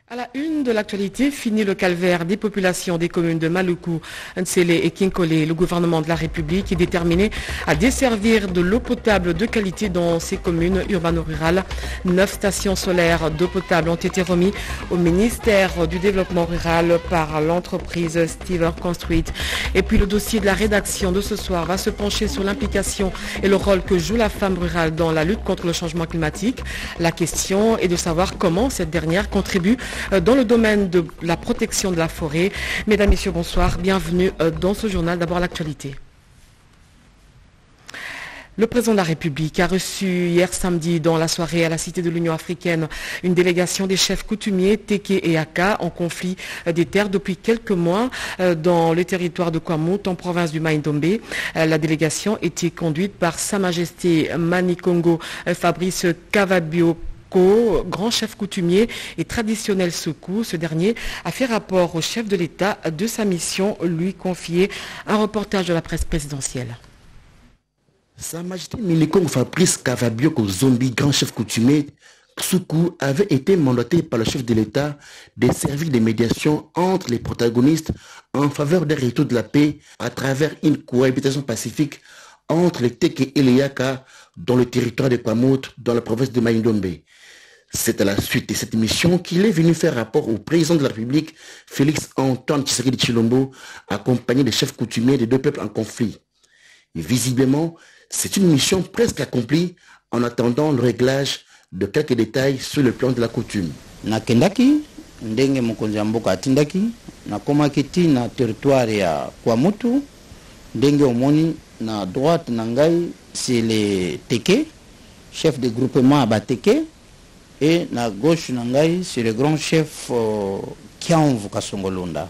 À la une de l'actualité, fini le calvaire des populations des communes de Maluku, Nsele et Kinkole. Le gouvernement de la République est déterminé à desservir de l'eau potable de qualité dans ces communes urbano-rurales. 9 stations solaires d'eau potable ont été remises au ministère du Développement rural par l'entreprise Stever Construit. Et puis le dossier de la rédaction de ce soir va se pencher sur l'implication et le rôle que joue la femme rurale dans la lutte contre le changement climatique. La question est de savoir comment cette dernière contribue dans le domaine de la protection de la forêt. Mesdames, Messieurs, bonsoir. Bienvenue dans ce journal. D'abord, l'actualité. Le président de la République a reçu hier samedi dans la soirée à la Cité de l'Union africaine une délégation des chefs coutumiers Teke et Aka en conflit des terres depuis quelques mois dans le territoire de Kwamouth en province du Mai-Ndombe. La délégation était conduite par Sa Majesté Manikongo Fabrice Kavabio, grand chef coutumier et traditionnel Soukou. Ce dernier a fait rapport au chef de l'État de sa mission, lui confier un reportage de la presse présidentielle. Sa Majesté Manikongo Fabrice Kavabioko Zombi, grand chef coutumier Soukou, avait été mandaté par le chef de l'État de servir de médiation entre les protagonistes en faveur d'un retour de la paix à travers une cohabitation pacifique entre les Teke et les Yaka dans le territoire de Kwamouth, dans la province de Mai-Ndombe. C'est à la suite de cette mission qu'il est venu faire rapport au président de la République, Félix Antoine Tshisekedi Tshilombo, accompagné des chefs coutumiers des deux peuples en conflit. Et visiblement, c'est une mission presque accomplie en attendant le réglage de quelques détails sur le plan de la coutume. Nakendaki, ndenge mokonzi ya mboka atindaki, nakomaki ti na territoire ya Kwamutu, ndenge omoni na droite na ngai, c'est les Teke, chef de groupement à Bateke, et na gauche nangai c'est le grand chef Kianvu Kasongolonda.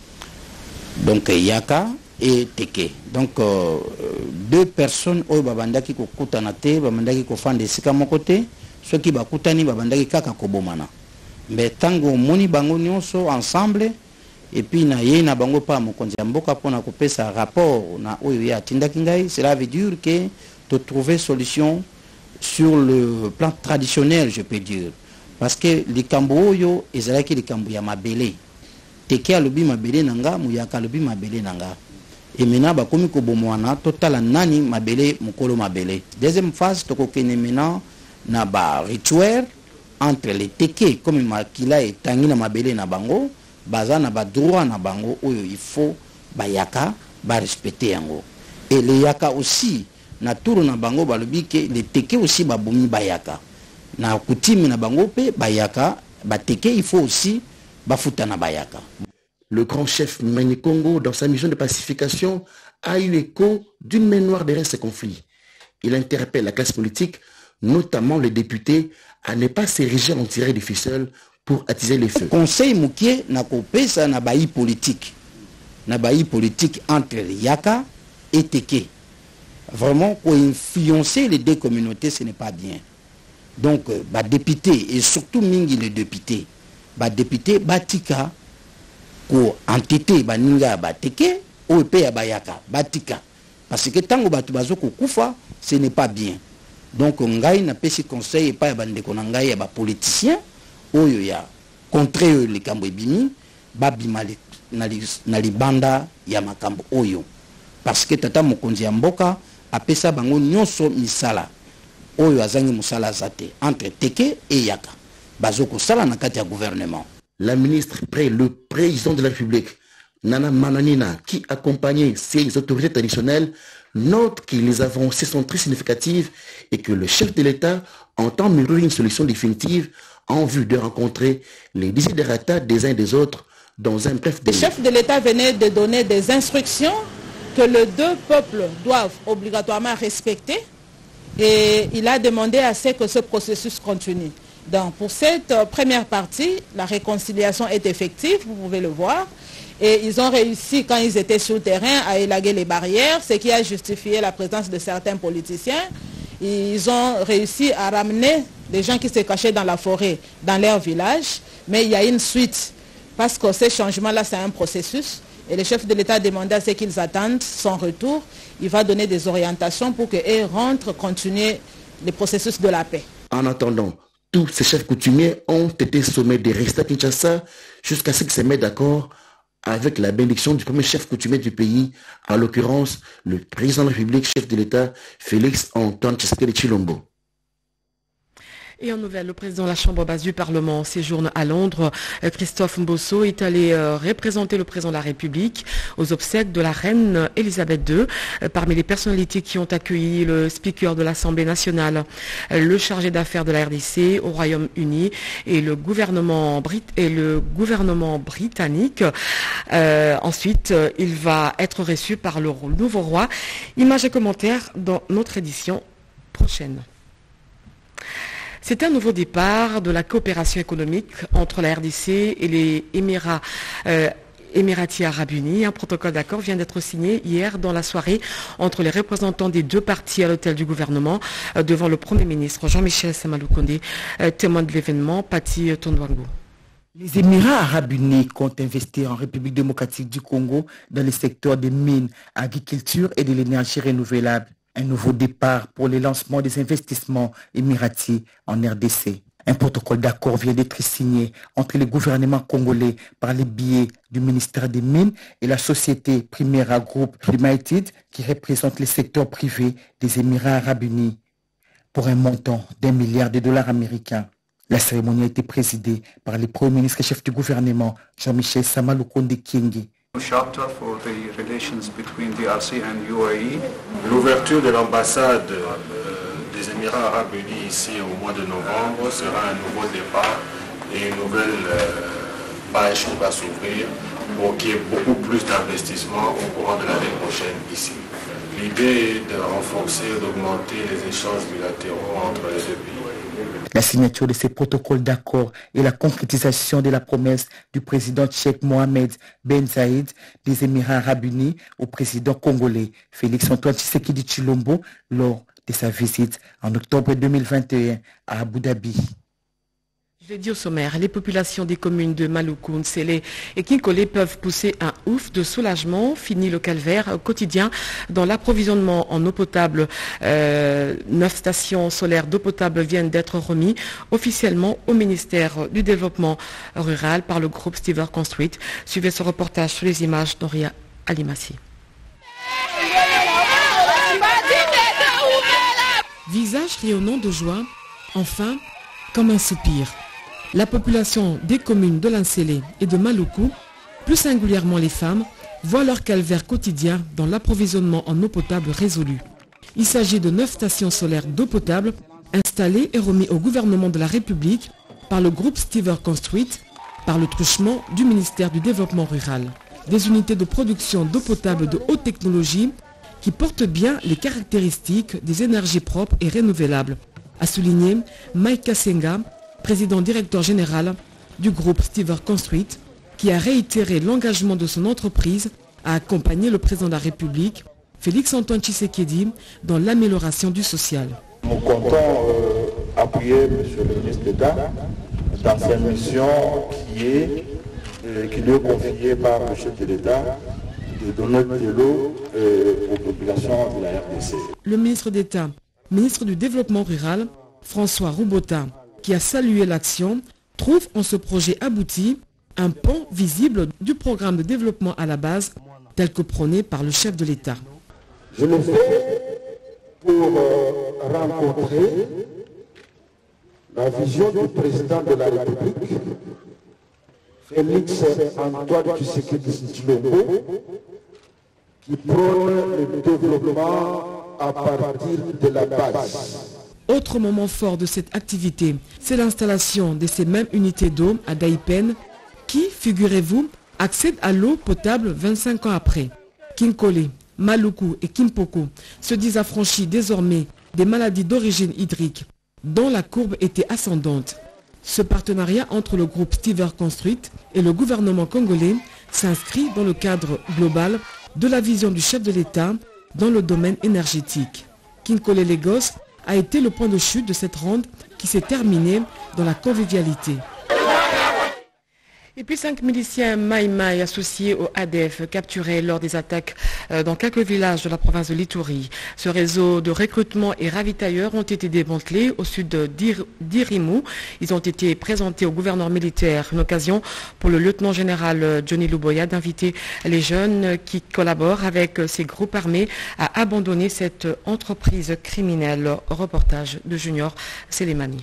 Donc Yaka et Teke. Donc deux personnes oyo babandaki ko kutana te, babandaki ko fande sika mokote, ceux qui bakutani babandaki kaka kobomana. Mais tango moni bango nyonso ensemble et puis na ye na bango pa mokonzi ya mboka pona kopesa rapport na oyo ya tindaki ngai, cela veut dire que de trouver solution sur le plan traditionnel, je peux dire. Parce que les Kamboyo, ils ont les Kamboya mabele. Teke a lobi mabele nanga, Muyaka lobi mabele nanga. Et maintenant, bakomi ko bomwana, total nani mabele, mukolo mabele. Deuxième phase, toko kene maintenant, na ba rituel entre les Teke, comme makila et tangi na mabele na bango, baza na ba droit na bango, oyo il faut ba Yaka, ba respecter yango. Et les Yaka aussi, na tour na bango balobi ke les Teke aussi babomi bayaka na coutume na bango pe bayaka bateke il faut aussi bafuta na bayaka. Le grand chef Manikongo, dans sa mission de pacification, a eu écho d'une main noire derrière ces conflits. Il interpelle la classe politique, notamment les députés, à ne pas s'ériger en tirer des ficelles pour attiser les feux. Conseil moukié na kopesa na bayi politique entre Yaka et Teke. Vraiment, pour influencer les deux communautés, ce n'est pas bien. Donc, bah, député, et surtout mingi les députés, bah, député, batika, ko entité, bah, ninga, bah, teke, OEP, bah, yaka, batika. Parce que tant que bah, tubazoko kufa, ce n'est pas bien. Donc, ngai n'a pas ce conseil, et pas, bah, ndeko ngai, bah, politicien, oyo ya, contre les kambo ebimi, bah, bima na libanda, ya makambo oyo. Parce que tata mokonzi ya mboka, apesa bango nyonso misala oyo azangi musala zate entre Teke et Yaka bazoko sala na kati ya gouvernement. La ministre près le président de la République Nana Mananina, qui accompagnait ses autorités traditionnelles, note que les avancées sont très significatives et que le chef de l'État entend mûrir une solution définitive en vue de rencontrer les desiderata des uns et des autres dans un bref délai. Le chef de l'État venait de donner des instructions que les deux peuples doivent obligatoirement respecter et il a demandé à ce que ce processus continue. Donc pour cette première partie, la réconciliation est effective, vous pouvez le voir. Et ils ont réussi, quand ils étaient sur le terrain, à élaguer les barrières, ce qui a justifié la présence de certains politiciens. Ils ont réussi à ramener les gens qui se cachaient dans la forêt, dans leur village. Mais il y a une suite, parce que ces changements-là, c'est un processus. Et le chef de l'État a demandé à ce qu'ils attendent son retour. Il va donner des orientations pour qu'eux rentrent, continuer le processus de la paix. En attendant, Tous ces chefs coutumiers ont été sommés de rester à Kinshasa jusqu'à ce qu'ils se mettent d'accord avec la bénédiction du premier chef coutumier du pays, en l'occurrence le président de la République, chef de l'État, Félix Antoine Tshisekedi Tshilombo. Et en nouvelle, le président de la Chambre basse du Parlement séjourne à Londres. Christophe Mbosso est allé représenter le président de la République aux obsèques de la reine Elisabeth II. Parmi les personnalités qui ont accueilli le speaker de l'Assemblée nationale, le chargé d'affaires de la RDC au Royaume-Uni et le gouvernement britannique. Ensuite, il va être reçu par le nouveau roi. Images et commentaires dans notre édition prochaine. C'est un nouveau départ de la coopération économique entre la RDC et les Émiratis Arabes Unis. Un protocole d'accord vient d'être signé hier dans la soirée entre les représentants des deux parties à l'hôtel du gouvernement devant le Premier ministre Jean-Michel Samaloukonde, témoin de l'événement, Pati Tondwango. Les Émirats Arabes Unis comptent investir en République démocratique du Congo dans les secteurs des mines, agriculture et de l'énergie renouvelable. Un nouveau départ pour le lancement des investissements émiratis en RDC. Un protocole d'accord vient d'être signé entre le gouvernement congolais par le biais du ministère des Mines et la société Primera Group Limited qui représente le secteur privé des Émirats Arabes Unis pour un montant d'$1 milliard américains. La cérémonie a été présidée par le Premier ministre et chef du gouvernement Jean-Michel Samaloukonde Kyenge. L'ouverture de l'ambassade des Émirats Arabes Unis ici au mois de novembre sera un nouveau départ et une nouvelle page qui va s'ouvrir pour qu'il y ait beaucoup plus d'investissements au courant de l'année prochaine ici. L'idée est de renforcer, d'augmenter les échanges bilatéraux entre les deux pays. La signature de ces protocoles d'accord et la concrétisation de la promesse du président tchèque Mohamed Ben Zayed des Émirats Arabes Unis au président congolais Félix Antoine Tshisekedi Tshilombo lors de sa visite en octobre 2021 à Abu Dhabi. Je l'ai dit au sommaire, les populations des communes de Maluku, Nsele et Kinkole peuvent pousser un ouf de soulagement. Fini le calvaire quotidien dans l'approvisionnement en eau potable. 9 stations solaires d'eau potable viennent d'être remis officiellement au ministère du Développement rural par le groupe Stever Construit. Suivez ce reportage sur les images d'Oria Alimassi. Visage rayonnant de joie, enfin, comme un soupir. La population des communes de l'Ansele et de Maluku, plus singulièrement les femmes, voient leur calvaire quotidien dans l'approvisionnement en eau potable résolu. Il s'agit de 9 stations solaires d'eau potable installées et remises au gouvernement de la République par le groupe Stever Construit, par le truchement du ministère du Développement rural. Des unités de production d'eau potable de haute technologie qui portent bien les caractéristiques des énergies propres et renouvelables, a souligné Mike Senga, président directeur général du groupe Stever Construit, qui a réitéré l'engagement de son entreprise à accompagner le président de la République, Félix Antoine Tshisekedi, dans l'amélioration du social. Nous comptons appuyer M. le ministre d'État dans sa mission qui lui est confiée par le chef de l'État de donner de l'eau aux populations de la RDC. Le ministre d'État, ministre du Développement rural, François Roubota, qui a salué l'action, trouve en ce projet abouti un pan visible du programme de développement à la base tel que prôné par le chef de l'État. Je le fais pour rencontrer la vision du président de la République, Félix Antoine Tshisekedi Tshilombo, qui prône le développement à partir de la base. Autre moment fort de cette activité, c'est l'installation de ces mêmes unités d'eau à Daipen qui, figurez-vous, accèdent à l'eau potable 25 ans après. Kinkole, Maluku et Kimpoko se disent affranchis désormais des maladies d'origine hydrique dont la courbe était ascendante. Ce partenariat entre le groupe Stever Construit et le gouvernement congolais s'inscrit dans le cadre global de la vision du chef de l'État dans le domaine énergétique. Kinkole Lagos a été le point de chute de cette ronde qui s'est terminée dans la convivialité. Et puis 5 miliciens Maïmaï associés au ADF capturés lors des attaques dans quelques villages de la province de l'Ituri. Ce réseau de recrutement et ravitailleurs ont été démantelés au sud d'Irimou. Ils ont été présentés au gouverneur militaire. Une occasion pour le lieutenant-général Johnny Luboya d'inviter les jeunes qui collaborent avec ces groupes armés à abandonner cette entreprise criminelle. Reportage de Junior Selemani.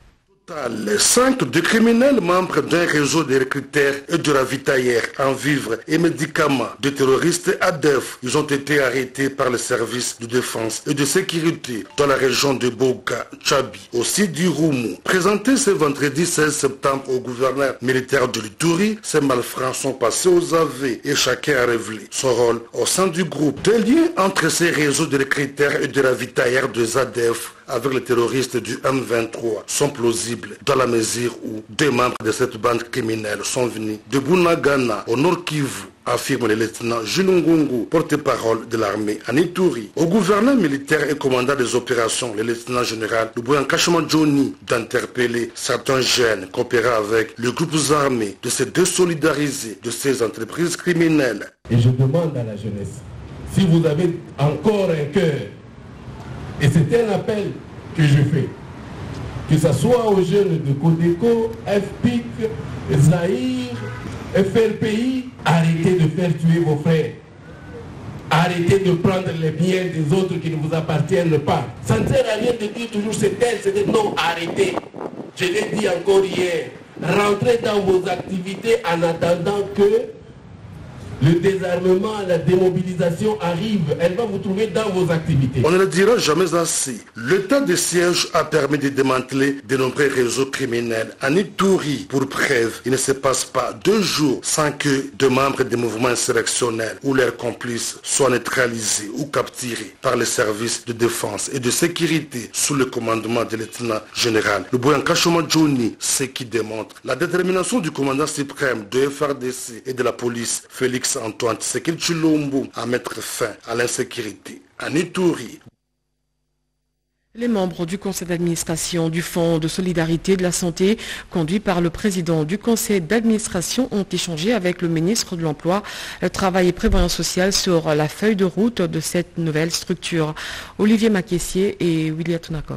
5 de criminels membres d'un réseau de recruteurs et de ravitailleurs en vivres et médicaments de terroristes ADF. Ils ont été arrêtés par le service de défense et de sécurité dans la région de Boka, Tchabi, au site du Roumou. Présentés ce vendredi 16 septembre au gouverneur militaire de l'Ituri, ces malfrats sont passés aux aveux et chacun a révélé son rôle au sein du groupe. Des liens entre ces réseaux de recruteurs et de ravitailleurs de ADF avec les terroristes du M23 sont plausibles dans la mesure où deux membres de cette bande criminelle sont venus de Bunagana au Nord Kivu, affirme le lieutenant Julungungu, porte-parole de l'armée en Ituri. Au gouverneur militaire et commandant des opérations, le lieutenant général Luboyan Kashama Johnny, d'interpeller certains jeunes coopérant avec les groupes armés de se désolidariser de ces entreprises criminelles. Et je demande à la jeunesse, si vous avez encore un cœur, et c'est un appel que je fais, que ce soit aux jeunes de Codeco, FPIC, Zahir, FRPI, arrêtez de faire tuer vos frères. Arrêtez de prendre les biens des autres qui ne vous appartiennent pas. Ça ne sert à rien de dire toujours c'est tel, c'est tel. Non, arrêtez. Je l'ai dit encore hier. Rentrez dans vos activités en attendant que le désarmement, la démobilisation arrive. Elle va vous trouver dans vos activités. On ne le dira jamais assez. L'état de siège a permis de démanteler de nombreux réseaux criminels. En Ituri, pour preuve, il ne se passe pas 2 jours sans que des membres des mouvements insurrectionnels ou leurs complices soient neutralisés ou capturés par les services de défense et de sécurité sous le commandement du lieutenant général Luboyan Kashama Johnny, ce qui démontre la détermination du commandant suprême de FRDC et de la police, Félix Antoine Tshisekedi Tshilombo, à mettre fin à l'insécurité en Ituri. Les membres du conseil d'administration du Fonds de solidarité de la santé, conduit par le président du conseil d'administration, ont échangé avec le ministre de l'Emploi, Travail et Prévoyance sociale sur la feuille de route de cette nouvelle structure. Olivier Makessier et William Tunakov.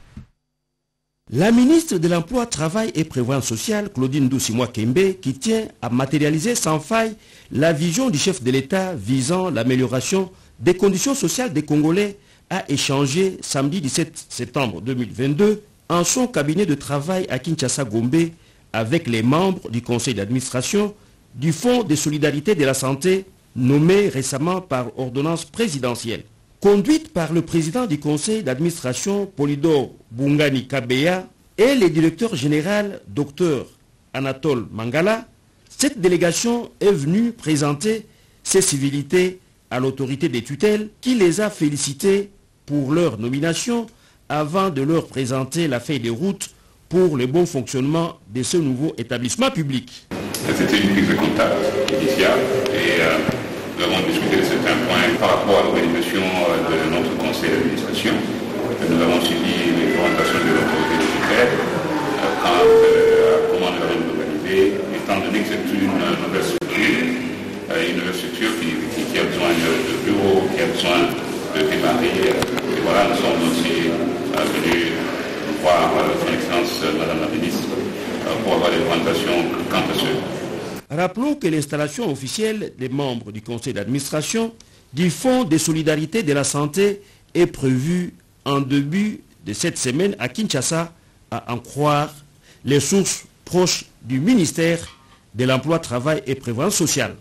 La ministre de l'Emploi, Travail et Prévoyance sociale, Claudine Doucimois-Kembe, qui tient à matérialiser sans faille la vision du chef de l'État visant l'amélioration des conditions sociales des Congolais, a échangé samedi 17 septembre 2022 en son cabinet de travail à Kinshasa-Gombe avec les membres du conseil d'administration du Fonds de solidarité de la santé, nommé récemment par ordonnance présidentielle. Conduite par le président du conseil d'administration Polydor Bungani Kabeya et le directeur général Dr Anatole Mangala, cette délégation est venue présenter ses civilités à l'autorité des tutelles qui les a félicités pour leur nomination avant de leur présenter la feuille de route pour le bon fonctionnement de ce nouveau établissement public. C'était une prise de contact initiale et nous avons discuté de certains points par rapport à l'organisation de notre conseil d'administration. Nous avons suivi les orientations de l'autorité de tutelle quant à comment nous allons nous organiser, étant donné que c'est une nouvelle structure qui a besoin de bureaux, qui a besoin de démarrer. Et voilà, nous sommes aussi venus voir son Excellence Madame la Ministre pour avoir des orientations quant à ce. Rappelons que l'installation officielle des membres du conseil d'administration du Fonds de solidarité de la santé est prévue en début de cette semaine à Kinshasa, à en croire les sources proches du ministère de l'Emploi, Travail et Prévoyance sociale.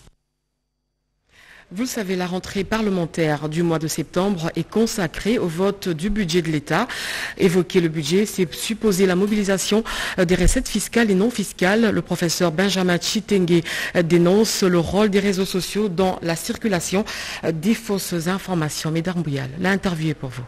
Vous le savez, la rentrée parlementaire du mois de septembre est consacrée au vote du budget de l'État. Évoquer le budget, c'est supposer la mobilisation des recettes fiscales et non fiscales. Le professeur Benjamin Chitenge dénonce le rôle des réseaux sociaux dans la circulation des fausses informations. Mesdames Bouyal, l'interview est pour vous.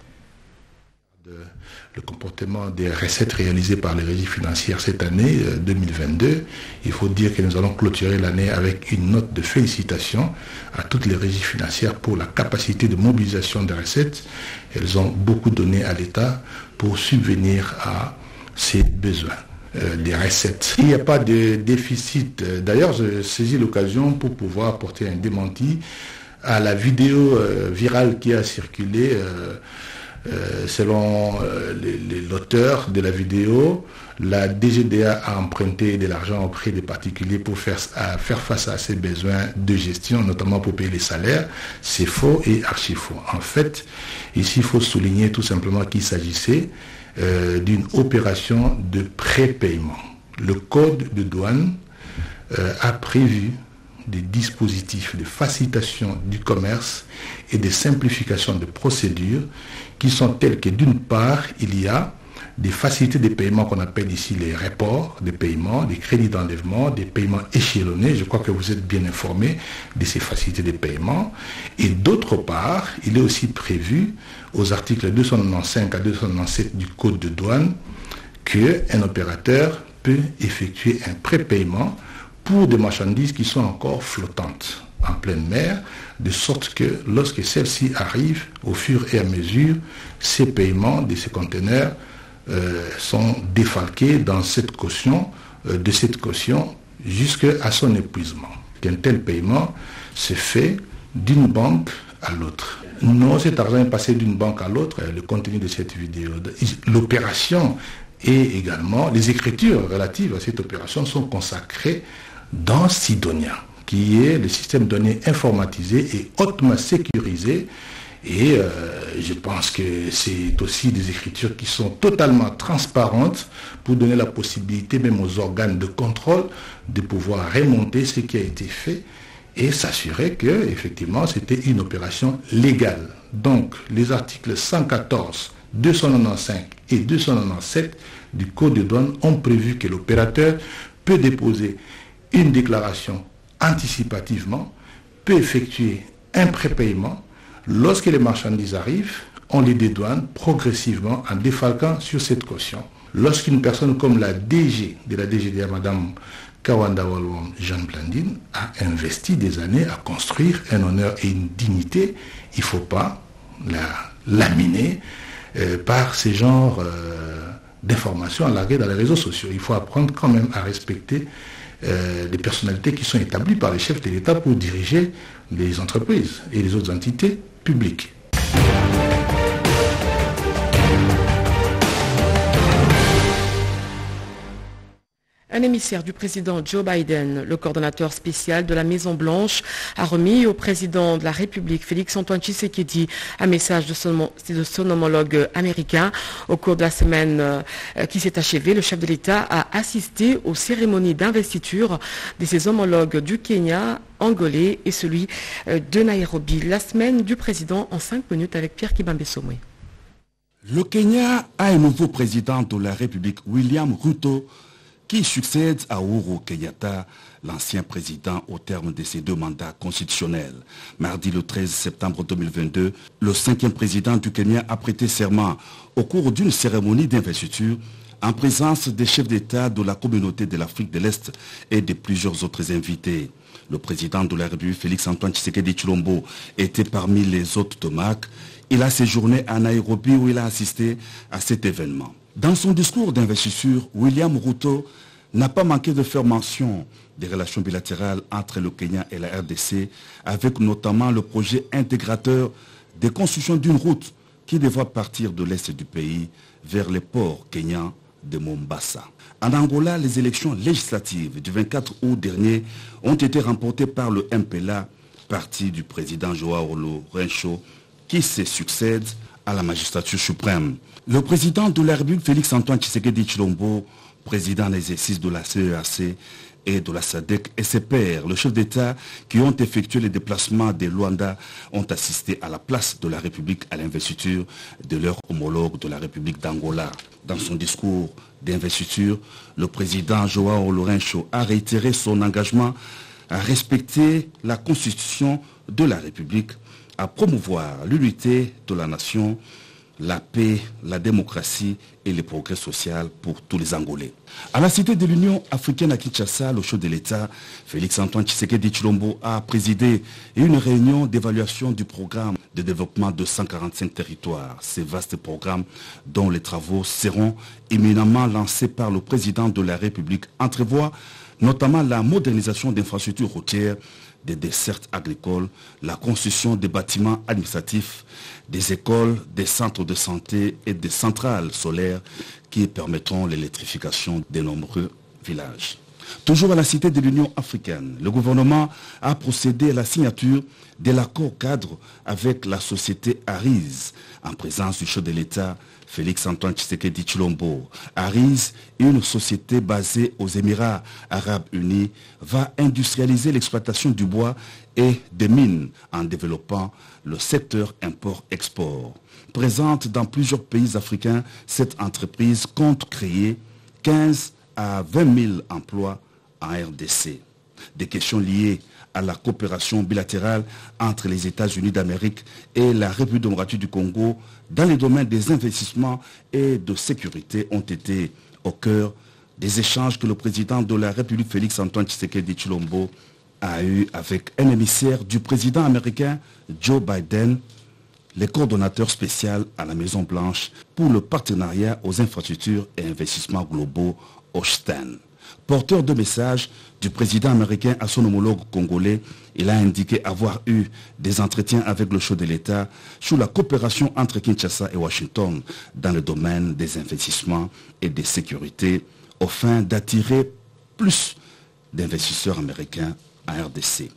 Le comportement des recettes réalisées par les régies financières cette année 2022, il faut dire que nous allons clôturer l'année avec une note de félicitations à toutes les régies financières pour la capacité de mobilisation des recettes. Elles ont beaucoup donné à l'État pour subvenir à ses besoins. des recettes. Il n'y a pas de déficit. D'ailleurs, je saisis l'occasion pour pouvoir apporter un démenti à la vidéo virale qui a circulé. Selon l'auteur de la vidéo, la DGDA a emprunté de l'argent auprès des particuliers pour faire face à ses besoins de gestion, notamment pour payer les salaires. C'est faux et archi faux. En fait, ici, il faut souligner tout simplement qu'il s'agissait d'une opération de prépaiement. Le code de douane a prévu des dispositifs de facilitation du commerce et de simplification de procédures qui sont tels que d'une part, il y a des facilités de paiement qu'on appelle ici les reports de paiement, des crédits d'enlèvement, des paiements échelonnés. Je crois que vous êtes bien informés de ces facilités de paiement. Et d'autre part, il est aussi prévu aux articles 295 à 297 du Code de douane qu'un opérateur peut effectuer un prépaiement pour des marchandises qui sont encore flottantes en pleine mer, de sorte que lorsque celles-ci arrivent, au fur et à mesure, ces paiements de ces conteneurs sont défalqués dans cette caution, de cette caution jusqu'à son épuisement. Qu'un tel paiement se fait d'une banque à l'autre. Non, cet argent est passé d'une banque à l'autre. Le contenu de cette vidéo, l'opération et également les écritures relatives à cette opération sont consacrées dans Sidonia, qui est le système de données informatisé et hautement sécurisé. Et je pense que c'est aussi des écritures qui sont totalement transparentes pour donner la possibilité même aux organes de contrôle de pouvoir remonter ce qui a été fait et s'assurer que effectivement c'était une opération légale. Donc les articles 114, 295 et 297 du Code de douane ont prévu que l'opérateur peut déposer une déclaration anticipativement, peut effectuer un prépaiement. Lorsque les marchandises arrivent, on les dédouane progressivement en défalquant sur cette caution. Lorsqu'une personne comme la DG de la DGDA, Madame Kawanda Walwam Jeanne Blandine, a investi des années à construire un honneur et une dignité, il ne faut pas la laminer par ces genres d'informations larguées dans les réseaux sociaux. Il faut apprendre quand même à respecter les personnalités qui sont établies par les chefs de l'État pour diriger les entreprises et les autres entités publiques. Un émissaire du président Joe Biden, le coordonnateur spécial de la Maison-Blanche, a remis au président de la République, Félix-Antoine Tshisekedi, un message de son homologue américain. Au cours de la semaine qui s'est achevée, le chef de l'État a assisté aux cérémonies d'investiture de ses homologues du Kenya, angolais et celui de Nairobi. La semaine du président en 5 minutes avec Pierre Kibambe-Somwe. Le Kenya a un nouveau président de la République, William Ruto, qui succède à Uhuru Kenyatta, l'ancien président au terme de ses 2 mandats constitutionnels. Mardi le 13 septembre 2022, le 5e président du Kenya a prêté serment au cours d'une cérémonie d'investiture en présence des chefs d'État de la communauté de l'Afrique de l'Est et de plusieurs autres invités. Le président de la République, Félix-Antoine Tshisekedi Tshilombo, était parmi les hôtes de marque. Il a séjourné à Nairobi où il a assisté à cet événement. Dans son discours d'investiture, William Ruto n'a pas manqué de faire mention des relations bilatérales entre le Kenya et la RDC, avec notamment le projet intégrateur de construction d'une route qui devra partir de l'est du pays vers les ports kenyans de Mombasa. En Angola, les élections législatives du 24 août dernier ont été remportées par le MPLA, parti du président Joao Lourenço, qui se succède à la magistrature suprême. Le président de la République, Félix-Antoine Tshisekedi Tshilombo, président en exercice de la CEAC et de la SADC, et ses pairs, le chef d'État, qui ont effectué les déplacements de Luanda, ont assisté à la place de la République à l'investiture de leur homologue de la République d'Angola. Dans son discours d'investiture, le président Joao Lourenço a réitéré son engagement à respecter la Constitution de la République, à promouvoir l'unité de la nation, la paix, la démocratie et le progrès social pour tous les Angolais. À la cité de l'Union africaine à Kinshasa, le chef de l'État, Félix-Antoine Tshisekedi Tshilombo, a présidé une réunion d'évaluation du programme de développement de 145 territoires. Ces vastes programmes dont les travaux seront éminemment lancés par le président de la République entrevoient notamment la modernisation d'infrastructures routières, des dessertes agricoles, la construction des bâtiments administratifs, des écoles, des centres de santé et des centrales solaires qui permettront l'électrification de nombreux villages. Toujours à la cité de l'Union africaine, le gouvernement a procédé à la signature de l'accord cadre avec la société Ariz, en présence du chef de l'État, Félix-Antoine Tshisekedi Tshilombo. Ariz, une société basée aux Émirats arabes unis, va industrialiser l'exploitation du bois et des mines en développant le secteur import-export. Présente dans plusieurs pays africains, cette entreprise compte créer 15 à 20 000 emplois en RDC. Des questions liées à la coopération bilatérale entre les États-Unis d'Amérique et la République démocratique du Congo dans les domaines des investissements et de sécurité ont été au cœur des échanges que le président de la République Félix-Antoine Tshisekedi Tshilombo a eu avec un émissaire du président américain Joe Biden, le coordonnateur spécial à la Maison-Blanche pour le partenariat aux infrastructures et investissements globaux Hochstein. Porteur de message du président américain à son homologue congolais, il a indiqué avoir eu des entretiens avec le chef de l'État sur la coopération entre Kinshasa et Washington dans le domaine des investissements et des sécurités, au fin d'attirer plus d'investisseurs américains en RDC.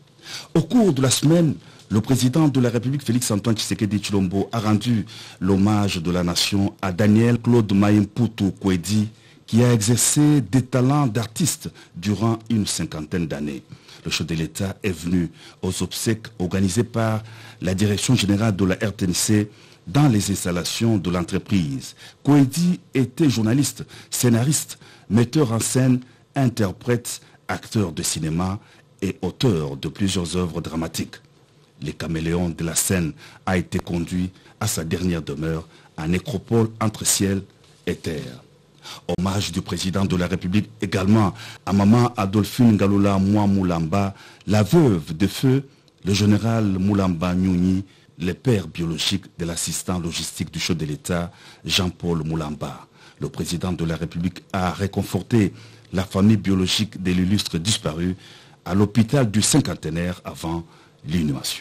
Au cours de la semaine, le président de la République Félix-Antoine Tshisekedi Tshilombo a rendu l'hommage de la nation à Daniel Claude Mayimputu Kwedi, qui a exercé des talents d'artiste durant une cinquantaine d'années. Le chef de l'État est venu aux obsèques organisées par la direction générale de la RTNC dans les installations de l'entreprise. Kwedi était journaliste, scénariste, metteur en scène, interprète, acteur de cinéma et auteur de plusieurs œuvres dramatiques. Le caméléon de la scène a été conduit à sa dernière demeure, à nécropole entre ciel et terre. Hommage du président de la République également à maman Adolphine Ngalola Moulamba, la veuve de feu, le général Moulamba Nyunyi, le père biologique de l'assistant logistique du chef de l'État, Jean-Paul Moulamba. Le président de la République a réconforté la famille biologique de l'illustre disparu à l'hôpital du cinquantenaire avant l'inhumation.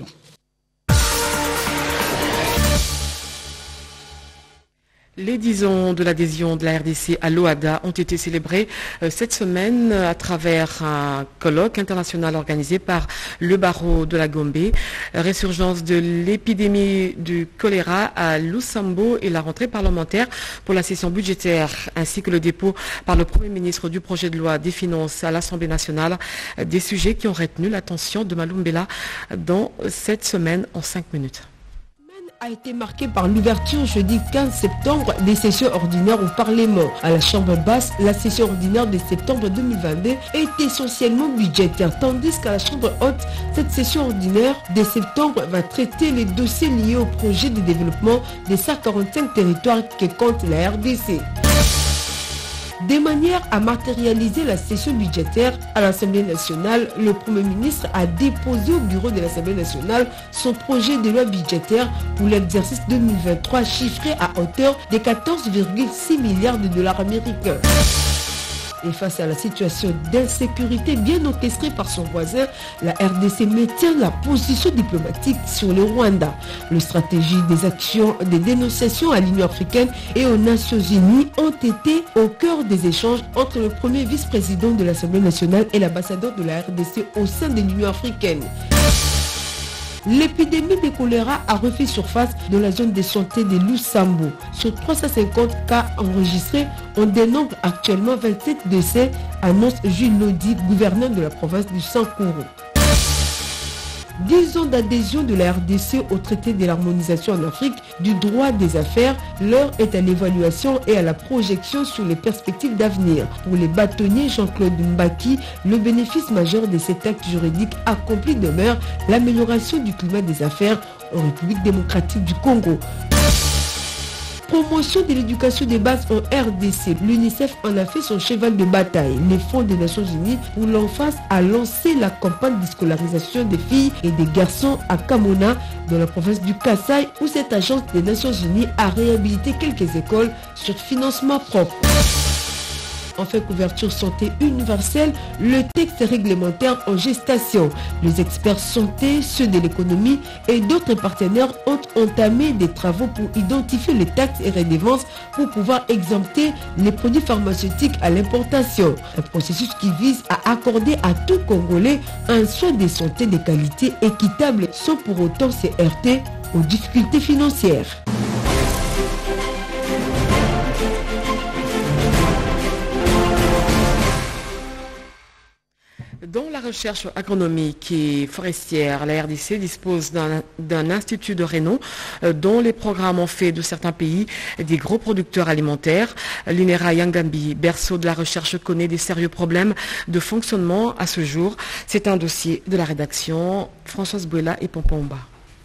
Les 10 ans de l'adhésion de la RDC à l'OADA ont été célébrés cette semaine à travers un colloque international organisé par le barreau de la Gombe. Résurgence de l'épidémie du choléra à Lusambo et la rentrée parlementaire pour la session budgétaire ainsi que le dépôt par le Premier ministre du projet de loi des finances à l'Assemblée nationale, des sujets qui ont retenu l'attention de Malumbela dans cette semaine en 5 minutes. A été marqué par l'ouverture jeudi 15 septembre des sessions ordinaires au Parlement. À la Chambre basse, la session ordinaire de septembre 2022 est essentiellement budgétaire, tandis qu'à la Chambre haute, cette session ordinaire de septembre va traiter les dossiers liés au projet de développement des 145 territoires que compte la RDC. De manière à matérialiser la session budgétaire à l'Assemblée nationale, le Premier ministre a déposé au bureau de l'Assemblée nationale son projet de loi budgétaire pour l'exercice 2023 chiffré à hauteur de 14,6 milliards de dollars américains. Et face à la situation d'insécurité bien orchestrée par son voisin, la RDC maintient la position diplomatique sur le Rwanda. La stratégie des actions de dénonciation à l'Union africaine et aux Nations unies ont été au cœur des échanges entre le premier vice-président de l'Assemblée nationale et l'ambassadeur de la RDC au sein de l'Union africaine. L'épidémie de choléra a refait surface dans la zone de santé de Lusambo. Sur 350 cas enregistrés, on dénombre actuellement 27 décès, annonce Jules Lodi, gouverneur de la province du Sankuru. 10 ans d'adhésion de la RDC au traité de l'harmonisation en Afrique du droit des affaires, l'heure est à l'évaluation et à la projection sur les perspectives d'avenir. Pour les bâtonniers Jean-Claude Mbaki, le bénéfice majeur de cet acte juridique accompli demeure l'amélioration du climat des affaires en République démocratique du Congo. promotion de l'éducation des bases en RDC, l'UNICEF en a fait son cheval de bataille. Les Fonds des Nations Unies pour l'enfance a lancé la campagne de scolarisation des filles et des garçons à Kamona, dans la province du Kasaï, où cette agence des Nations Unies a réhabilité quelques écoles sur financement propre. Enfin, couverture santé universelle, le texte réglementaire en gestation. Les experts santé, ceux de l'économie et d'autres partenaires ont entamé des travaux pour identifier les taxes et redevances pour pouvoir exempter les produits pharmaceutiques à l'importation. Un processus qui vise à accorder à tout Congolais un soin de santé de qualité équitable sans pour autant se heurter aux difficultés financières. Dans la recherche agronomique et forestière, la RDC dispose d'un institut de renom dont les programmes ont fait de certains pays des gros producteurs alimentaires. L'INERA Yangambi, berceau de la recherche, connaît des sérieux problèmes de fonctionnement à ce jour. C'est un dossier de la rédaction. Françoise Bouela et Pompomba.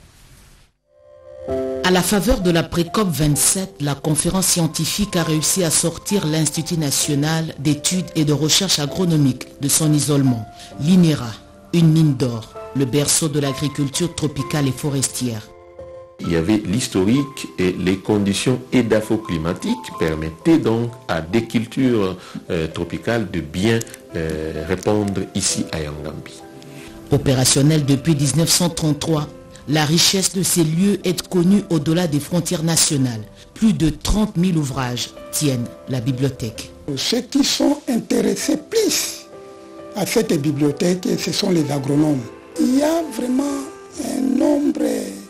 À la faveur de la pré-COP 27, la conférence scientifique a réussi à sortir l'Institut national d'études et de recherche agronomique de son isolement. L'INERA, une mine d'or, le berceau de l'agriculture tropicale et forestière. Il y avait l'historique et les conditions édapho-climatiques permettaient donc à des cultures tropicales de bien répondre ici à Yangambi. Opérationnel depuis 1933, la richesse de ces lieux est connue au-delà des frontières nationales. Plus de 30 000 ouvrages tiennent la bibliothèque. Ceux qui sont intéressés plus à cette bibliothèque, ce sont les agronomes. Il y a vraiment un nombre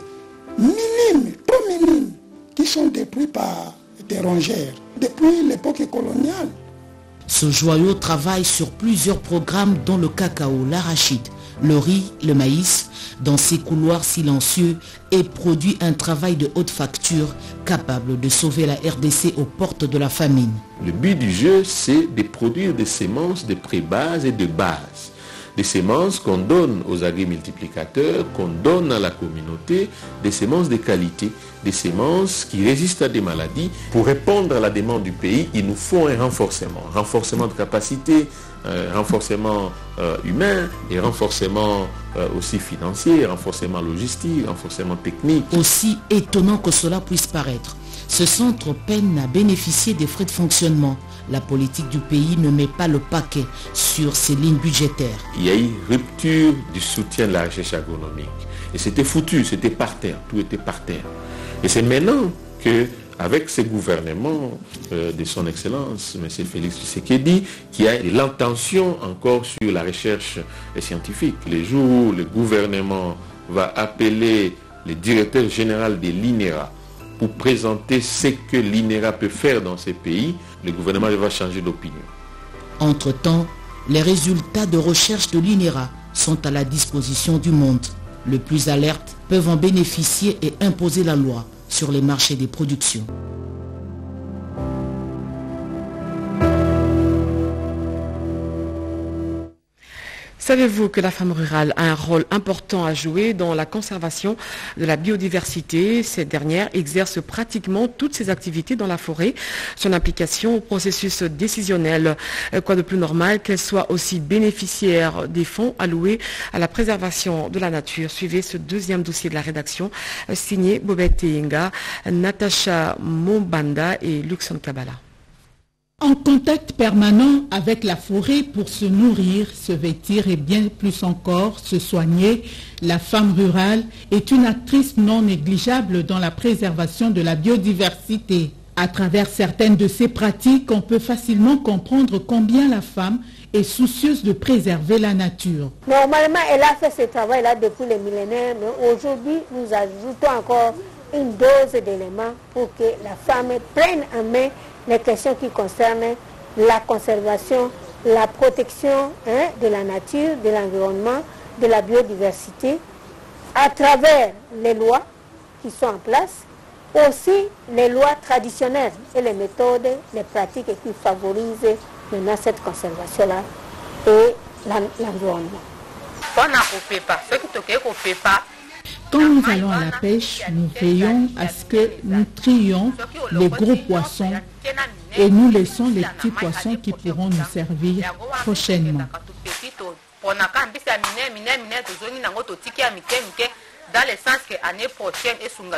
minime, trop minime, qui sont détruits par des rongeurs depuis l'époque coloniale. Ce joyau travaille sur plusieurs programmes dont le cacao, l'arachide, le riz, le maïs, dans ces couloirs silencieux et produit un travail de haute facture capable de sauver la RDC aux portes de la famine. Le but du jeu, c'est de produire des semences de pré-base et de base. Des semences qu'on donne aux agri-multiplicateurs, qu'on donne à la communauté, des semences de qualité, des semences qui résistent à des maladies. Pour répondre à la demande du pays, il nous faut un renforcement de capacité, renforcement humain et renforcement aussi financier, renforcement logistique, renforcement technique. Aussi étonnant que cela puisse paraître, ce centre peine à bénéficier des frais de fonctionnement. La politique du pays ne met pas le paquet sur ces lignes budgétaires. Il y a eu rupture du soutien de la recherche agronomique. Et c'était foutu, c'était par terre, tout était par terre. Et c'est maintenant qu'avec ce gouvernement de son Excellence, M. Félix Tshisekedi, qui a l'intention encore sur la recherche scientifique. Les jours où le gouvernement va appeler le directeur général de l'INERA pour présenter ce que l'INERA peut faire dans ces pays, le gouvernement va changer d'opinion. Entre-temps, les résultats de recherche de l'INERA sont à la disposition du monde. Les plus alertes peuvent en bénéficier et imposer la loi sur les marchés des productions. Savez-vous que la femme rurale a un rôle important à jouer dans la conservation de la biodiversité? Cette dernière exerce pratiquement toutes ses activités dans la forêt. Son implication au processus décisionnel, quoi de plus normal qu'elle soit aussi bénéficiaire des fonds alloués à la préservation de la nature. Suivez ce deuxième dossier de la rédaction signé Bobette Inga, Natacha Mombanda et Luxon Kabala. En contact permanent avec la forêt pour se nourrir, se vêtir et bien plus encore se soigner, la femme rurale est une actrice non négligeable dans la préservation de la biodiversité. À travers certaines de ces pratiques, on peut facilement comprendre combien la femme est soucieuse de préserver la nature. Normalement, elle a fait ce travail-là depuis les millénaires, mais aujourd'hui, nous ajoutons encore une dose d'éléments pour que la femme prenne en main les questions qui concernent la conservation, la protection de la nature, de l'environnement, de la biodiversité, à travers les lois qui sont en place, aussi les lois traditionnelles et les méthodes, les pratiques qui favorisent maintenant cette conservation-là et l'environnement. Quand nous allons à la pêche, nous veillons à ce que nous trions les gros poissons et nous laissons les petits poissons qui pourront nous servir prochainement. Dans le sens que l'année prochaine,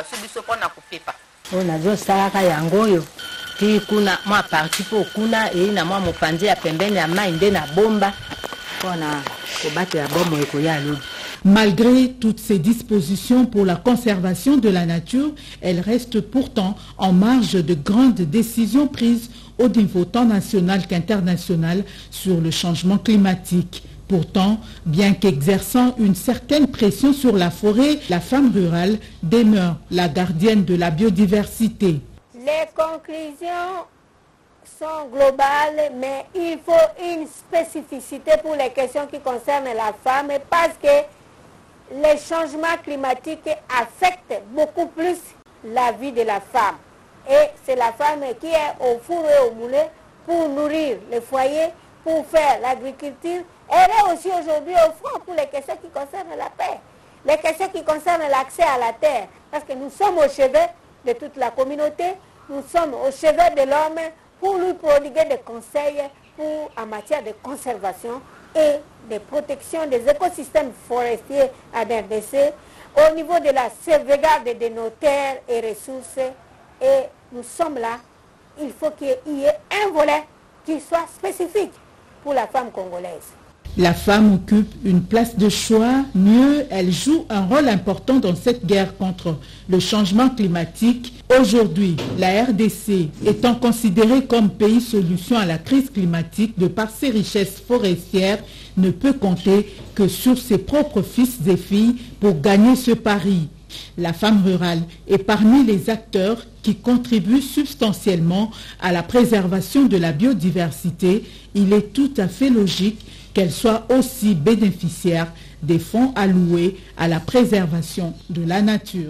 Malgré toutes ces dispositions pour la conservation de la nature, elle reste pourtant en marge de grandes décisions prises au niveau tant national qu'international sur le changement climatique. Pourtant, bien qu'exerçant une certaine pression sur la forêt, la femme rurale demeure la gardienne de la biodiversité. Les conclusions sont globales, mais il faut une spécificité pour les questions qui concernent la femme parce que les changements climatiques affectent beaucoup plus la vie de la femme. Et c'est la femme qui est au four et au moulin pour nourrir les foyers, pour faire l'agriculture. Elle est aussi aujourd'hui au front pour les questions qui concernent la paix, les questions qui concernent l'accès à la terre, parce que nous sommes au chevet de toute la communauté, nous sommes au chevet de l'homme pour lui prodiguer des conseils en matière de conservation et de protection des écosystèmes forestiers à RDC, au niveau de la sauvegarde de nos terres et ressources. Et nous sommes là, il faut qu'il y ait un volet qui soit spécifique pour la femme congolaise. La femme occupe une place de choix, mieux, elle joue un rôle important dans cette guerre contre le changement climatique. Aujourd'hui, la RDC étant considérée comme pays solution à la crise climatique de par ses richesses forestières, ne peut compter que sur ses propres fils et filles pour gagner ce pari. La femme rurale est parmi les acteurs qui contribuent substantiellement à la préservation de la biodiversité. Il est tout à fait logique qu'elle soit aussi bénéficiaire des fonds alloués à la préservation de la nature.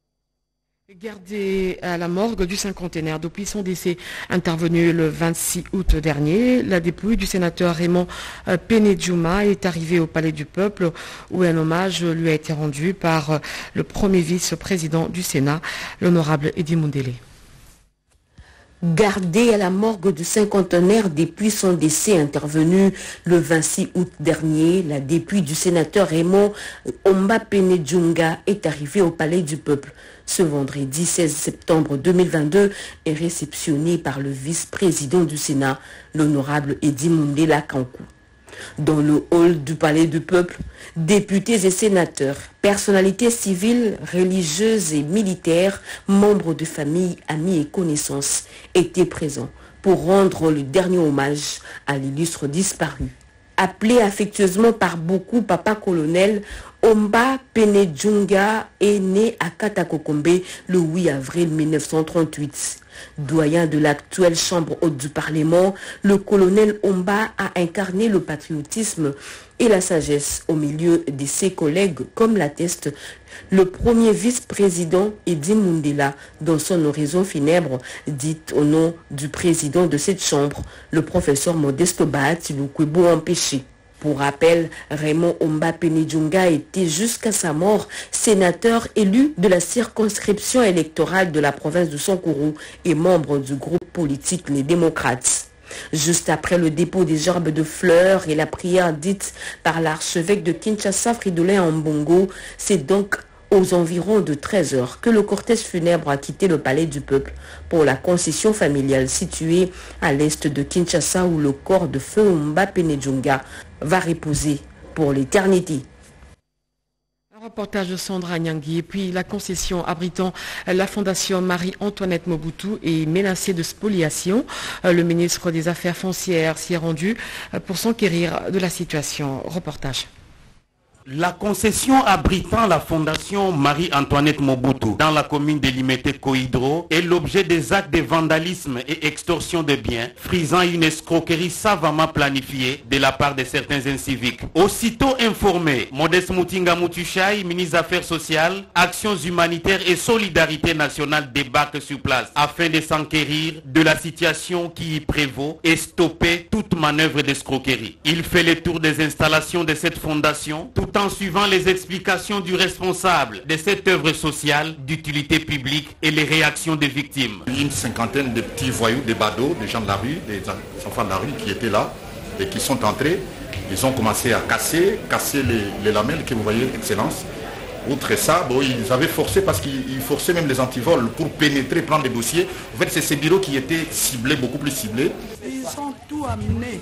Gardée à la morgue du cinquantenaire depuis son décès intervenu le 26 août dernier, la dépouille du sénateur Raymond Pénédjouma est arrivée au Palais du Peuple où un hommage lui a été rendu par le premier vice-président du Sénat, l'honorable Eddy Moundélé. Gardé à la morgue du cinquantenaire depuis son décès intervenu le 26 août dernier, la dépouille du sénateur Raymond Omba Pénédjounga est arrivée au Palais du Peuple. Ce vendredi 16 septembre 2022 est réceptionnée par le vice-président du Sénat, l'honorable Eddy Moundélé Kankou. Dans le hall du Palais du Peuple, députés et sénateurs, personnalités civiles, religieuses et militaires, membres de familles, amis et connaissances étaient présents pour rendre le dernier hommage à l'illustre disparu. Appelé affectueusement par beaucoup Papa Colonel, Omba Pénédjounga est né à Katakokombe le 8 avril 1938. Doyen de l'actuelle chambre haute du Parlement, le colonel Omba a incarné le patriotisme et la sagesse au milieu de ses collègues, comme l'atteste le premier vice-président Eddy Moundélé dans son oraison funèbre, dite au nom du président de cette chambre, le professeur Modeste Bahati Lukwebo empêché. Pour rappel, Raymond Omba Pénédjounga était jusqu'à sa mort sénateur élu de la circonscription électorale de la province de Sankourou et membre du groupe politique Les Démocrates. Juste après le dépôt des gerbes de fleurs et la prière dite par l'archevêque de Kinshasa, Fridolin Ambongo, c'est donc aux environs de 13 heures que le cortège funèbre a quitté le Palais du Peuple pour la concession familiale située à l'est de Kinshasa où le corps de feu Omba Pénédjounga va reposer pour l'éternité. Un reportage de Sandra Nyangui. Et puis la concession abritant la fondation Marie-Antoinette Mobutu est menacée de spoliation. Le ministre des Affaires foncières s'y est rendu pour s'enquérir de la situation. Reportage. La concession abritant la fondation Marie-Antoinette Mobutu dans la commune de Limete-Kohidro est l'objet des actes de vandalisme et extorsion de biens, frisant une escroquerie savamment planifiée de la part de certains inciviques. Aussitôt informé, Modeste Mutinga Mutushai, ministre des Affaires sociales, Actions humanitaires et Solidarité nationale débarque sur place afin de s'enquérir de la situation qui y prévaut et stopper toute manœuvre d'escroquerie. Il fait le tour des installations de cette fondation tout tout en suivant les explications du responsable de cette œuvre sociale d'utilité publique et les réactions des victimes. Une cinquantaine de petits voyous, des badauds, des gens de la rue, des enfants de la rue qui étaient là et qui sont entrés. Ils ont commencé à casser les lamelles que vous voyez, Excellence. Outre ça, bon, ils avaient forcé parce qu'ils forçaient même les antivols pour pénétrer, prendre des dossiers. En fait, c'est ces bureaux qui étaient ciblés, beaucoup plus ciblés. Ils ont tout amené.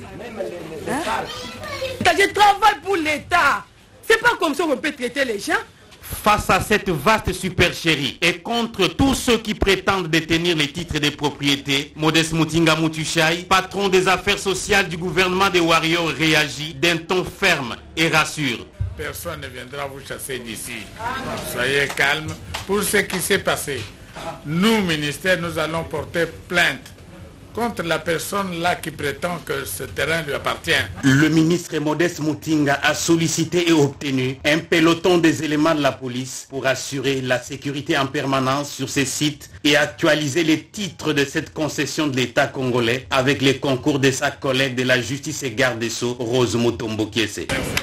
Je travaille pour l'État. C'est pas comme ça qu'on peut traiter les gens. Face à cette vaste supercherie et contre tous ceux qui prétendent détenir les titres de propriété, Modeste Mutinga Mutushai, patron des affaires sociales du gouvernement des Warriors, réagit d'un ton ferme et rassure. Personne ne viendra vous chasser d'ici. Soyez calme pour ce qui s'est passé. Nous, ministère, nous allons porter plainte contre la personne là qui prétend que ce terrain lui appartient. Le ministre Modeste Mutinga a sollicité et obtenu un peloton des éléments de la police pour assurer la sécurité en permanence sur ces sites et actualiser les titres de cette concession de l'État congolais avec les concours de sa collègue de la justice et garde des Sceaux, Rose Mutombo Kiese.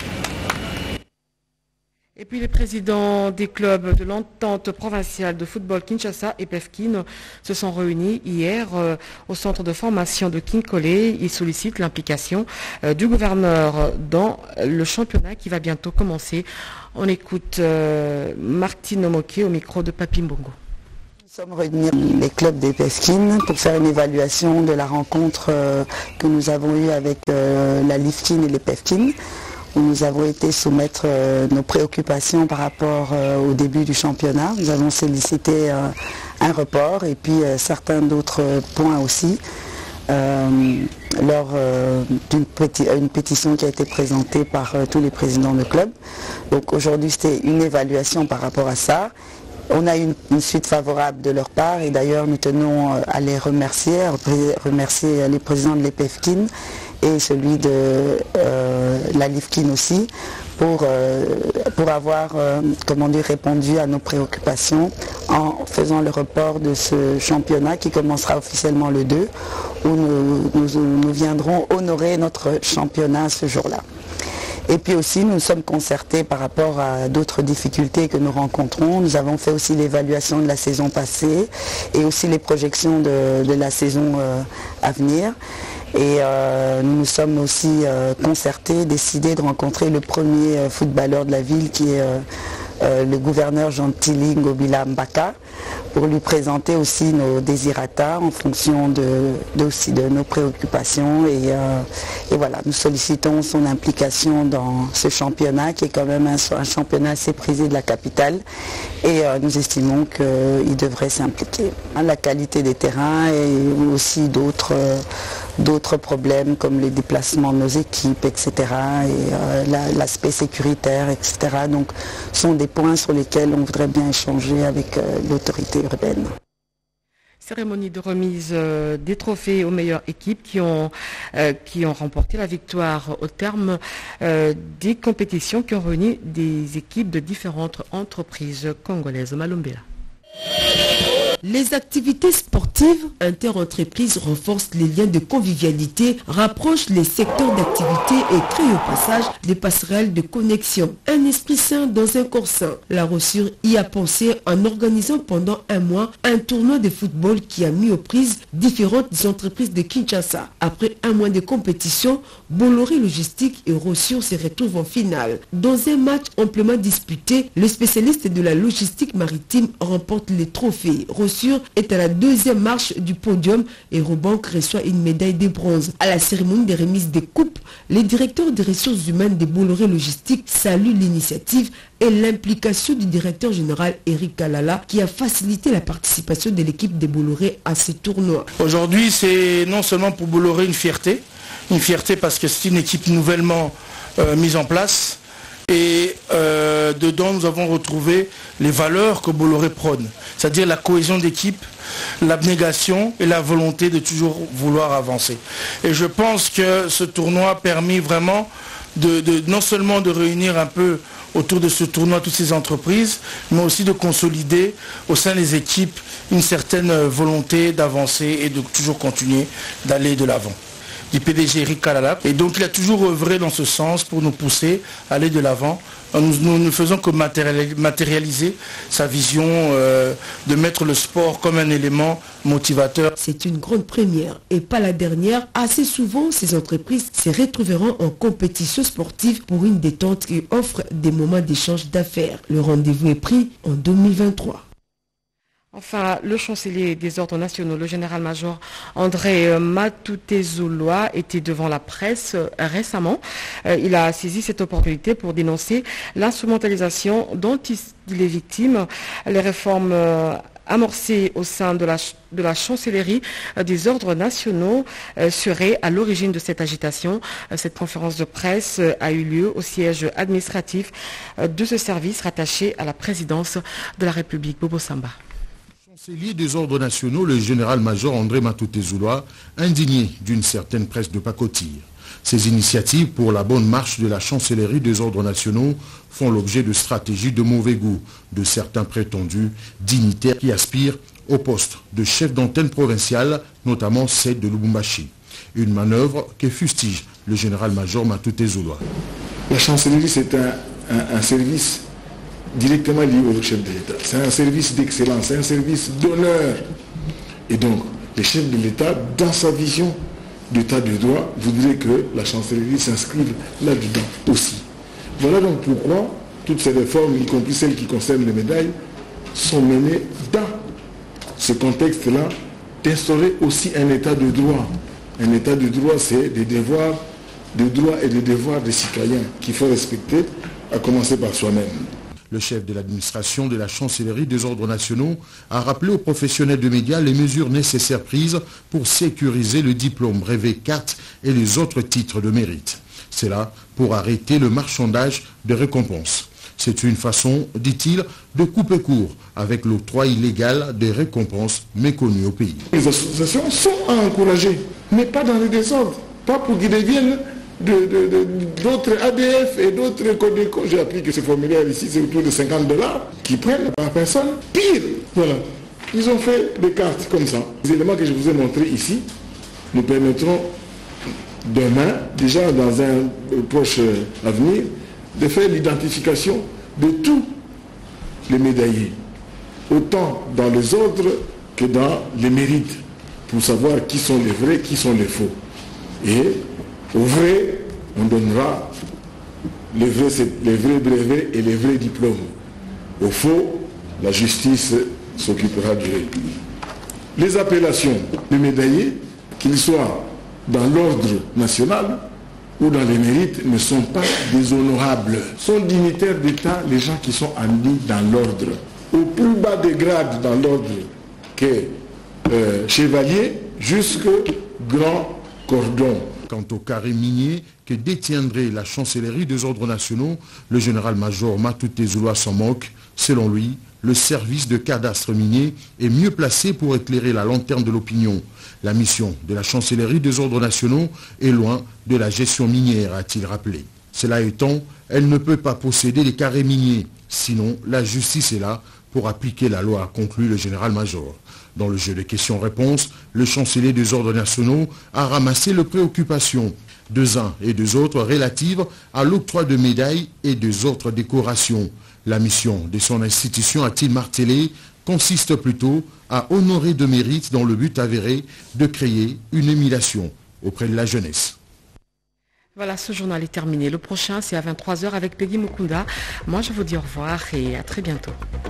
Et puis les présidents des clubs de l'entente provinciale de football Kinshasa et PEFKIN se sont réunis hier au centre de formation de Kinkole. Ils sollicitent l'implication du gouverneur dans le championnat qui va bientôt commencer. On écoute Martine Omoké au micro de Papi Mbongo. Nous sommes réunis les clubs des PEFKIN pour faire une évaluation de la rencontre que nous avons eue avec la LIFKIN et les PEFKIN, où nous avons été soumettre nos préoccupations par rapport au début du championnat. Nous avons sollicité un report et puis certains d'autres points aussi lors d'une pétition qui a été présentée par tous les présidents de club. Donc aujourd'hui c'était une évaluation par rapport à ça. On a eu une suite favorable de leur part et d'ailleurs nous tenons à les remercier les présidents de l'EPFKIN et celui de la LIFKIN aussi pour avoir répondu à nos préoccupations en faisant le report de ce championnat qui commencera officiellement le 2 où nous viendrons honorer notre championnat ce jour-là. Et puis aussi, nous sommes concertés par rapport à d'autres difficultés que nous rencontrons. Nous avons fait aussi l'évaluation de la saison passée et aussi les projections de la saison à venir. Et nous nous sommes aussi concertés, décidés de rencontrer le premier footballeur de la ville qui est le gouverneur Gentili Ngobila Mbaka pour lui présenter aussi nos désirata en fonction de nos préoccupations et voilà, nous sollicitons son implication dans ce championnat qui est quand même un championnat assez prisé de la capitale et nous estimons qu'il devrait s'impliquer. La qualité des terrains et aussi d'autres problèmes comme les déplacements de nos équipes, etc. et l'aspect sécuritaire, etc. Donc sont des points sur lesquels on voudrait bien échanger avec l'autorité urbaine. Cérémonie de remise des trophées aux meilleures équipes qui ont remporté la victoire au terme des compétitions qui ont réuni des équipes de différentes entreprises congolaises. Malumbela. Les activités sportives interentreprises renforcent les liens de convivialité, rapprochent les secteurs d'activité et créent au passage des passerelles de connexion. Un esprit sain dans un corps sain. La Rossure y a pensé en organisant pendant un mois un tournoi de football qui a mis aux prises différentes entreprises de Kinshasa. Après un mois de compétition, Bolloré Logistique et Rossure se retrouvent en finale. Dans un match amplement disputé, le spécialiste de la logistique maritime remporte les trophées. Rossure est à la deuxième marche du podium et Robank reçoit une médaille de bronze. À la cérémonie de remise des coupes, les directeurs des ressources humaines de Bolloré Logistique saluent l'initiative et l'implication du directeur général Eric Kalala qui a facilité la participation de l'équipe de Bolloré à ces tournois. Aujourd'hui, c'est non seulement pour Bolloré une fierté parce que c'est une équipe nouvellement mise en place. Et dedans, nous avons retrouvé les valeurs que Bolloré prône, c'est-à-dire la cohésion d'équipe, l'abnégation et la volonté de toujours vouloir avancer. Et je pense que ce tournoi a permis vraiment non seulement de réunir un peu autour de ce tournoi toutes ces entreprises, mais aussi de consolider au sein des équipes une certaine volonté d'avancer et de toujours continuer d'aller de l'avant. du PDG Eric Kalala. Et donc il a toujours œuvré dans ce sens pour nous pousser à aller de l'avant. Nous ne faisons que matérialiser sa vision de mettre le sport comme un élément motivateur. C'est une grande première et pas la dernière. Assez souvent, ces entreprises se retrouveront en compétition sportive pour une détente qui offre des moments d'échange d'affaires. Le rendez-vous est pris en 2023. Enfin, le chancelier des ordres nationaux, le général-major André Matutezouloa, était devant la presse récemment. Il a saisi cette opportunité pour dénoncer l'instrumentalisation dont il est victime, les réformes amorcées au sein de la chancellerie des ordres nationaux seraient à l'origine de cette agitation. Cette conférence de presse a eu lieu au siège administratif de ce service rattaché à la présidence de la République. Bobo Samba. Chancelier des ordres nationaux, le général-major André Matutezouloa, indigné d'une certaine presse de pacotille. Ces initiatives pour la bonne marche de la chancellerie des ordres nationaux font l'objet de stratégies de mauvais goût de certains prétendus dignitaires qui aspirent au poste de chef d'antenne provinciale, notamment celle de Lubumbashi. Une manœuvre que fustige le général-major Matutezouloa. La chancellerie, c'est un service directement lié au chef de l'État. C'est un service d'excellence, c'est un service d'honneur. Et donc, le chef de l'État, dans sa vision d'état de droit, voudrait que la chancellerie s'inscrive là-dedans aussi. Voilà donc pourquoi toutes ces réformes, y compris celles qui concernent les médailles, sont menées dans ce contexte-là d'instaurer aussi un état de droit. Un état de droit, c'est des devoirs, des droits et des devoirs des citoyens qu'il faut respecter, à commencer par soi-même. Le chef de l'administration de la chancellerie des ordres nationaux a rappelé aux professionnels de médias les mesures nécessaires prises pour sécuriser le diplôme, brevet, carte et les autres titres de mérite. C'est là pour arrêter le marchandage de récompenses. C'est une façon, dit-il, de couper court avec l'octroi illégal des récompenses méconnues au pays. Les associations sont à encourager, mais pas dans le désordre, pas pour qu'ils deviennent d'autres ADF et d'autres Codeco. J'ai appris que ce formulaire ici, c'est autour de $50 qui prennent par personne. Pire, voilà. Ils ont fait des cartes comme ça. Les éléments que je vous ai montrés ici nous permettront demain, déjà dans un proche avenir, de faire l'identification de tous les médaillés, autant dans les ordres que dans les mérites, pour savoir qui sont les vrais, qui sont les faux. Et au vrai, on donnera les vrais brevets et les vrais diplômes. Au faux, la justice s'occupera du reste. Les appellations des médaillés, qu'ils soient dans l'ordre national ou dans les mérites, ne sont pas déshonorables. Sont dignitaires d'État les gens qui sont admis dans l'ordre. Au plus bas des grades dans l'ordre que chevalier jusqu'au grand cordon. Quant au carré minier que détiendrait la chancellerie des ordres nationaux, le général-major Matutezouloa s'en moque. Selon lui, le service de cadastre minier est mieux placé pour éclairer la lanterne de l'opinion. La mission de la chancellerie des ordres nationaux est loin de la gestion minière, a-t-il rappelé. Cela étant, elle ne peut pas posséder les carrés miniers, sinon la justice est là pour appliquer la loi, a conclu le général-major. Dans le jeu de questions-réponses, le chancelier des ordres nationaux a ramassé les préoccupations des uns et des autres relatives à l'octroi de médailles et des autres décorations. La mission de son institution, a-t-il martelé, consiste plutôt à honorer de mérite dans le but avéré de créer une émulation auprès de la jeunesse. Voilà, ce journal est terminé. Le prochain, c'est à 23h avec Peggy Mukunda. Moi, je vous dis au revoir et à très bientôt.